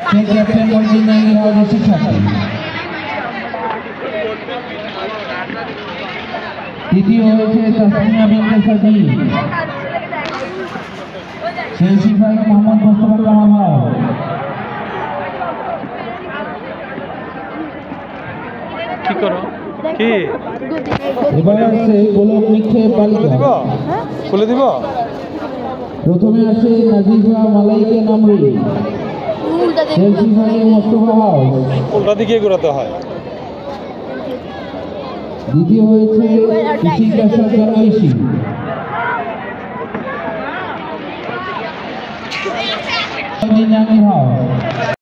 Captain মর্জিনাঙ্গি হাউজের শিক্ষার্থী। তৃতীয় হয়েছে তাসমিয়া বিনতে সাজি, সেই সিপাহী মোহাম্মদ মোস্তফা কামাল হক। কি করো কি এবার আছে গোলক নিক্ষেপ বালিকা। খুলে দিব। প্রথমে আছে নাজিফা মালাইকে নামরি, সেই সিপাহী মোস্তফা হাউস। উল্টা দিকে ঘোরাতে হয়। দ্বিতীয় হয়েছে ইশিকা সরকার ঐশী, মর্জিনাঙ্গি হাউস।